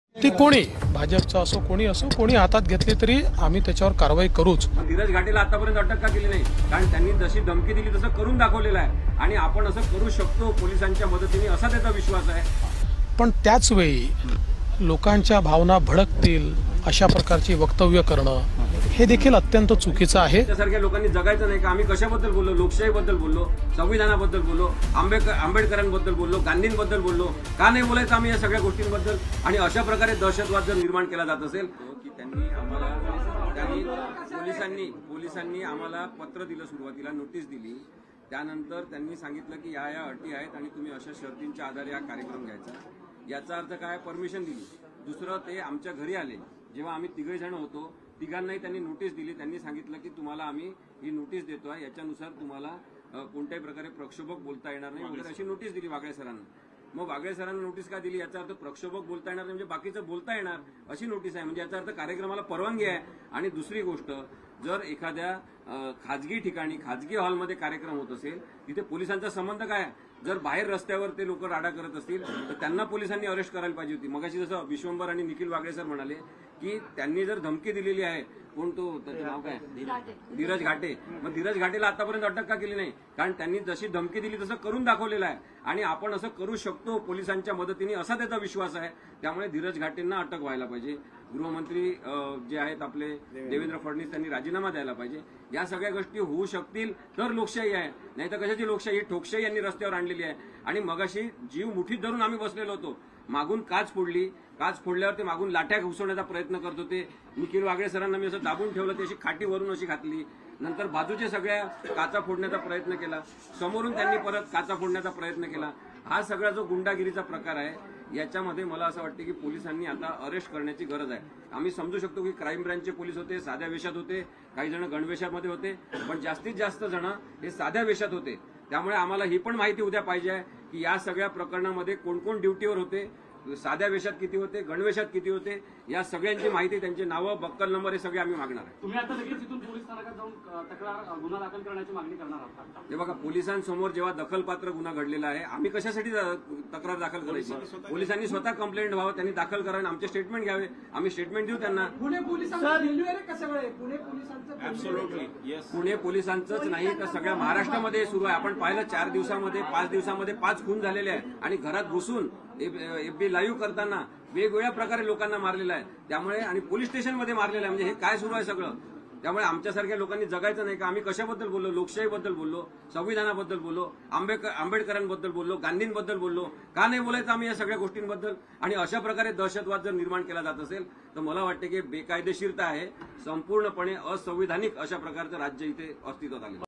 ती कोणी भाजपचा असो कोणी असो कोणी हातात घेतली तरी आम्ही त्याच्यावर कारवाई करूच। धीरज घाटेला आतापर्यंत अटक का केली नाही? कारण त्यांनी जशी धमकी दिली तसं करून दाखवलेलं आहे आणि आपण असं करू शकतो पोलिसांच्या मदतीने असा त्याचा विश्वास आहे। पण त्याच वेळी लोकांच्या भावना भडकतील अशा प्रकारची वक्तव्य करणं हे देखील अत्यंत चुकीचं आहे। त्यासारख्या लोकांनी जगायचं नाही का? आम्ही कशाबद्दल बोललो? लोकशाहीबद्दल बोललो, संविधानाबद्दल बोललो, आंबेडकरांबद्दल बोललो, गांधींबद्दल बोललो। का नाही बोलायचं आम्ही या सगळ्या गोष्टींबद्दल? आणि अशा प्रकारे दहशतवाद जर निर्माण केला जात असेल की त्यांनी पोलिसांनी आम्हाला पत्र दिलं, सुरुवातीला नोटीस दिली, त्यानंतर त्यांनी सांगितलं की या अटी आहेत आणि तुम्ही अशा शर्तींच्या आधारे हा कार्यक्रम घ्यायचा। याचा अर्थ काय? परमिशन दिली। दुसरं, ते आमच्या घरी आले जेव्हा आम्ही तिघे जण होतो, तिघांनाही त्यांनी नोटीस दिली। त्यांनी सांगितलं की तुम्हाला आम्ही ही नोटीस देतोय, याच्यानुसार तुम्हाला कोणत्याही प्रकारे प्रक्षोभक बोलता येणार नाही वगैरे अशी नोटीस दिली वागळे सरांना। मग वागळे सरांना नोटीस का दिली? याचा अर्थ प्रक्षोभक बोलता येणार नाही म्हणजे बाकीचं बोलता येणार अशी नोटीस आहे, म्हणजे याचा अर्थ कार्यक्रमाला परवानगी आहे। आणि दुसरी गोष्ट, जर एखाद्या खाजगी ठिकाणी खाजगी हॉलमध्ये कार्यक्रम होत असेल तिथे पोलिसांचा संबंध काय? जर बाहेर रस्त्यावर ते लोक राडा करत असतील तर त्यांना पोलिसांनी अरेस्ट करायला पाहिजे होती। मगाशी जसं विश्वंभर आणि निखिल वागळे सर म्हणाले की त्यांनी जर धमकी दिलेली आहे, कोण तो, त्याचं नाव काय? धीरज घाटे। मग धीरज घाटेला आतापर्यंत अटक का केली नाही? कारण त्यांनी जशी धमकी दिली तसं करून दाखवलेलं आहे आणि आपण असं करू शकतो पोलिसांच्या मदतीने असा त्याचा विश्वास आहे। त्यामुळे धीरज घाटेंना अटक व्हायला पाहिजे। गृहमंत्री जे आहेत आपले देवेंद्र फडणवीस त्यांनी राजीनामा द्यायला पाहिजे। या सगळ्या गोष्टी होऊ शकतील तर लोकशाही आहे, नाही तर कशाची लोकशाही? ठोकशाही यांनी रस्त्यावर आणलेली आहे। आणि मगाशी जीव मुठीत धरून आम्ही बसलेलो होतो, मागून काच फोडली, काच फोडल्यावर ते मागून लाठ्या घुसवण्याचा प्रयत्न करत होते। निखिल वागळे सरांना मी असं दाबून ठेवलं, ती अशी खाटीवरून अशी घातली, नंतर बाजूच्या सगळ्या काचा फोडण्याचा प्रयत्न केला, समोरून त्यांनी परत काचा फोडण्याचा प्रयत्न केला। हा सगळा जो गुंडागिरीचा प्रकार आहे याच्यामध्ये मला असं वाटतं की पोलिसांनी आता अरेस्ट करण्याची गरज आहे। आम्ही समजू शकतो की क्राईम ब्रँचचे पोलीस होते, साध्या वेशात होते, काही जण गणवेशामध्ये होते, पण जास्तीत जास्त जण हे साध्या वेशात होते। त्यामुळे आम्हाला ही पण माहिती उद्या पाहिजे आहे की या सगळ्या प्रकरणामध्ये कोण कोण ड्युटीवर होते, साध्या वेशात किती होते, गणवेशात किती होते, या सगळ्यांची माहिती, त्यांची नावं, बक्कल नंबर हे सगळे आम्ही मागणार आहे। तुम्ही आता लगेच इथून पोलीस स्थानकात जाऊन तक्रार गुन्हा दाखल करण्याची मागणी करणार आहात? हे बघा, पोलिसांसमोर जेव्हा दखलपात्र गुन्हा घडलेला आहे, आम्ही कशासाठी तक्रार दाखल करायची? पोलिसांनी स्वतः कंप्लेंट व्हावं, त्यांनी दाखल करावं, आमचे स्टेटमेंट घ्यावे, आम्ही स्टेटमेंट देऊ त्यांना। पुणे पोलिसांचंच नाही तर सगळ्या महाराष्ट्रामध्ये सुरू आहे। आपण पाहिलं 4 दिवसामध्ये 5 दिवसामध्ये 5 खून झालेले आहे आणि घरात घुसून एफबी लाईव्ह करताना वेगवेगळ्या प्रकारे लोकांना मारलेलं आहे। त्यामुळे आणि पोलीस स्टेशनमध्ये मारलेलं आहे, म्हणजे हे काय सुरू आहे सगळं? त्यामुळे आमच्यासारख्या लोकांनी जगायचं नाही का? आम्ही कशाबद्दल बोललो? लोकशाहीबद्दल बोललो, संविधानाबद्दल बोललो, आंबेडकरांबद्दल बोललो, गांधींबद्दल बोललो। का नाही बोलायचं आम्ही या सगळ्या गोष्टींबद्दल? आणि अशा प्रकारे दहशतवाद जर निर्माण केला जात असेल तर मला वाटते की बेकायदेशीरता आहे, संपूर्णपणे असंविधानिक अशा प्रकारचं राज्य इथे अस्तित्वात आले।